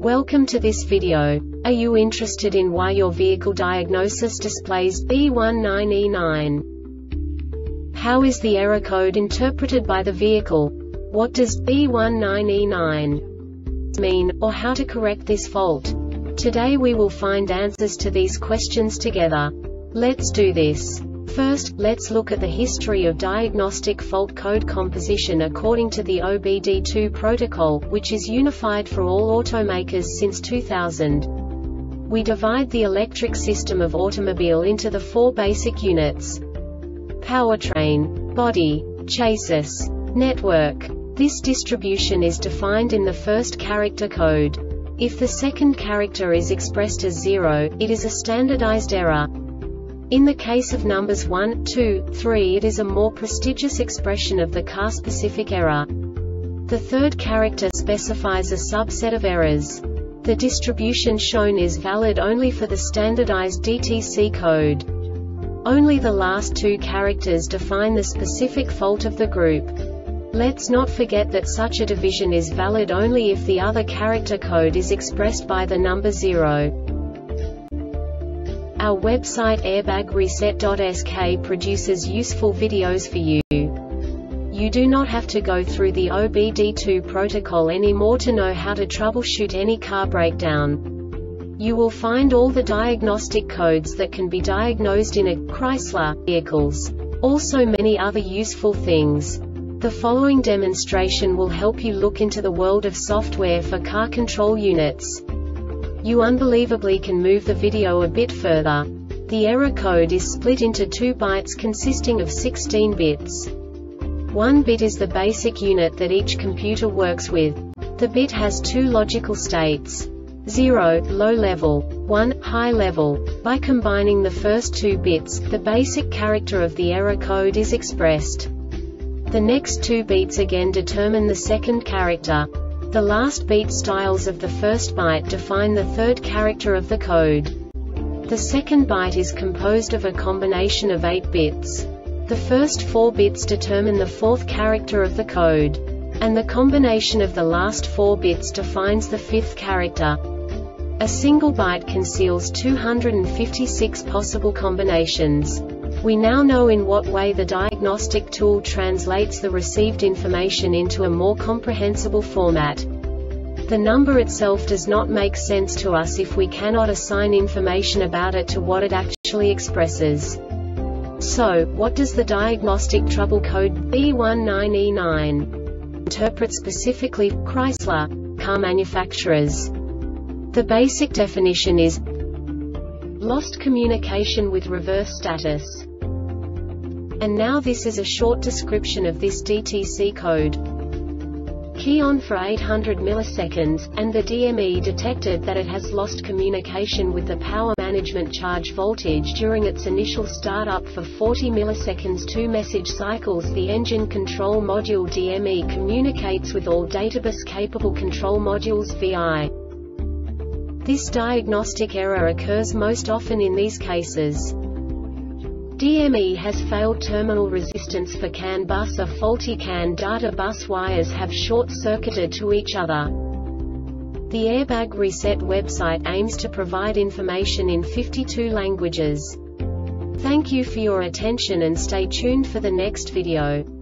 Welcome to this video. Are you interested in why your vehicle diagnosis displays B19E9? How is the error code interpreted by the vehicle? What does B19E9 mean, or how to correct this fault? Today we will find answers to these questions together. Let's do this. First, let's look at the history of diagnostic fault code composition according to the OBD2 protocol, which is unified for all automakers since 2000. We divide the electric system of automobile into the four basic units: powertrain, body, chassis, network. This distribution is defined in the first character code. If the second character is expressed as 0, it is a standardized error. In the case of numbers 1, 2, 3, it is a more prestigious expression of the car-specific error. The third character specifies a subset of errors. The distribution shown is valid only for the standardized DTC code. Only the last two characters define the specific fault of the group. Let's not forget that such a division is valid only if the other character code is expressed by the number 0. Our website airbagreset.sk produces useful videos for you. You do not have to go through the OBD2 protocol anymore to know how to troubleshoot any car breakdown. You will find all the diagnostic codes that can be diagnosed in a Chrysler vehicles. Also many other useful things. The following demonstration will help you look into the world of software for car control units. You unbelievably can move the video a bit further. The error code is split into 2 bytes consisting of 16 bits. 1 bit is the basic unit that each computer works with. The bit has 2 logical states: 0, low level, 1, high level. By combining the first 2 bits, the basic character of the error code is expressed. The next 2 beats again determine the second character. The last beat styles of the first byte define the third character of the code. The second byte is composed of a combination of 8 bits. The first 4 bits determine the fourth character of the code. And the combination of the last 4 bits defines the fifth character. A single byte conceals 256 possible combinations. We now know in what way the diagnostic tool translates the received information into a more comprehensible format. The number itself does not make sense to us if we cannot assign information about it to what it actually expresses. So, what does the diagnostic trouble code B19E9 interpret specifically for Chrysler car manufacturers? The basic definition is lost communication with reverse status. And now this is a short description of this DTC code. Key on for 800 milliseconds, and the DME detected that it has lost communication with the power management charge voltage during its initial startup for 40 milliseconds. 2 message cycles. The engine control module DME communicates with all databus capable control modules VI. This diagnostic error occurs most often in these cases: DME has failed terminal resistance for CAN bus, or faulty CAN data bus wires have short-circuited to each other. The Airbag Reset website aims to provide information in 52 languages. Thank you for your attention and stay tuned for the next video.